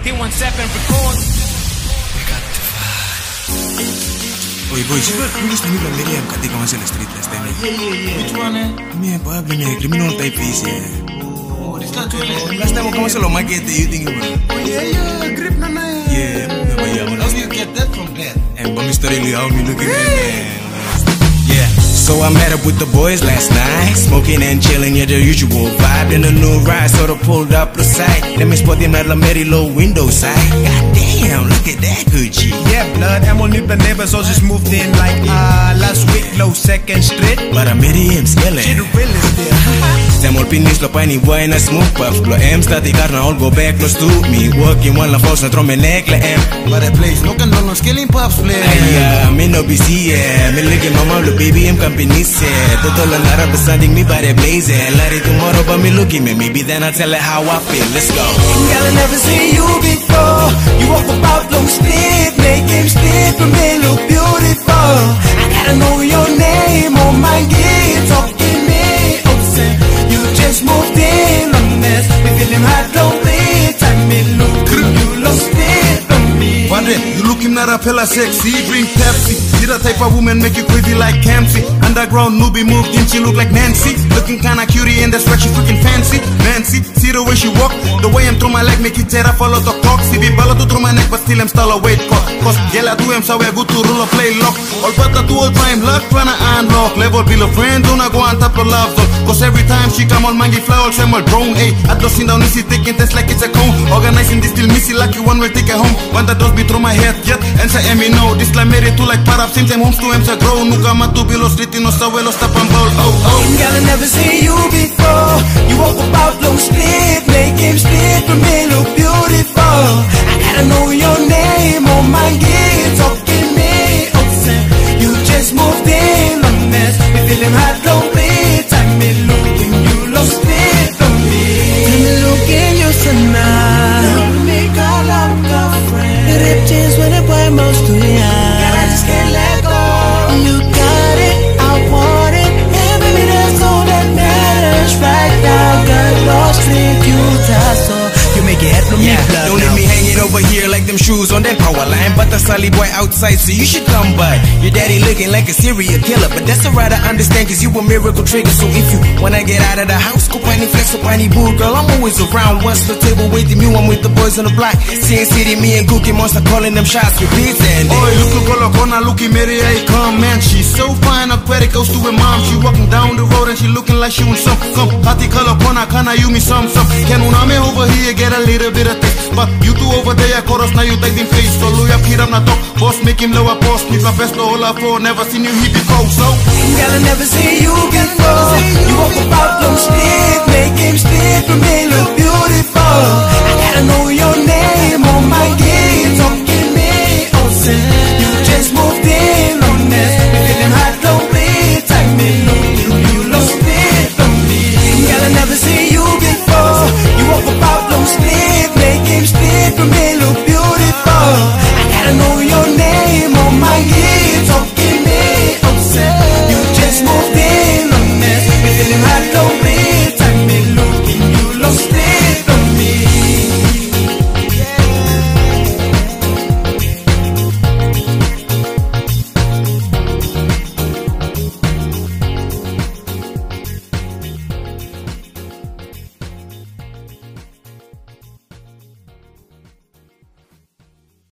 T17 Records. Oye, boy, si puedes venir a Miriam katika masa la street last time. Yeah. Which one, eh? Me and Pablo, criminal type face, yeah. Oh, this not toilet. Last time I come to the market, you think about? Oh, yeah, grip na na. Yeah, How do you get that from there? And but Mr. Really, how me looking at man. Yeah. So I met up with the boys last night, smoking and chilling, yeah, the usual vibe. In a new ride, sort of pulled up the side. Let me spot them at the very low window side. Goddamn, look at that Gucci. Yeah, blood, I'm only the neighbor, so just moved in like last week, low 2nd Street. But I met him skillet. She the realest there. Semol pinis lo pani boy na smooth puff. Lo M static car na all go back close to me. Working one la false na trome neck la M. But that place, no can no skilling puffs play. Ay, me no busy, yeah. Me look at mama, lo baby, I'm company, yeah. Todo lo nara besanding me by the blaze, yeah. Larry tomorrow, but me looking at maybe then I tell her how I feel. Let's go. Girl, I never seen you before. You walk about long street, make him sleep and me look beautiful. I gotta know your name, oh my God, talking me, oh say you just moved in on this. Me feeling hot, don't wait, time me look, you lost it on me. Wonder, you looking at a pillar sexy, drink Pepsi. See the type of woman make you crazy like Campsy. Underground newbie moved in, she look like Nancy. Looking kinda cutie and that's why she freaking fancy. Nancy, see the way she walk, the way I'm through my leg make it tear up, follow the talk. See be bala to through my neck but still I'm still a weight cut. Cause girl I do him so we're good to rule or play lock. All but the all time luck tryna unlock. Level below friend, do not go on top of love zone. Cause every time she come on mangy fly all same all drone. Ay, I just sit down easy taking tests like it's a cone. Organizing this still missy like you one will take it home. One that does be through my head yet. And say me no, this like married to like parap. Since I'm homes to him say grow. Nuka matu below street in no sawelo stop and bowl. Oh oh. Girl, I never seen you before. You walk about long street, make him sleep and me look beautiful. I gotta know your name, oh my God, talking me, oh say you just moved in on this. Me feeling hot, don't wait, time me looking, you lost it on me. Time me looking, you tonight. Don't make all of the friends. The rip jeans when the boy most too young. Girl, I just can't let go. You got it, I want it, and baby that's all that matters right now. Got lost in Utah, so you make it happen, Yeah, blood. don't leave me hanging over here like them shoes on that power line. But the solid boy outside, so you should come by. Your daddy looking like a serial killer, but that's alright, I understand, cause you a miracle trigger. So if you wanna get out of the house, go find flex up any boo, girl, I'm always around. Once the table waiting me, I'm with the boys on the block. Seeing City, me and Cookie Monster calling them shots with pizza and Oh, look at Golo Kona, looky Mary, I come man. She's so fine, aquatic goes to her mom. She walking down the road and she looking like she wants some. Hati Kolo Kona, Kana, you me some. Can uname over here get a little bit of taste? But you two over there, chorus, now you take them face. So Luya Kiram na talk, boss make him lower post. With my best all up for, never seen you hit before. So, Girl, I never seen you before. You walk about long street, make him sleep and me look beautiful.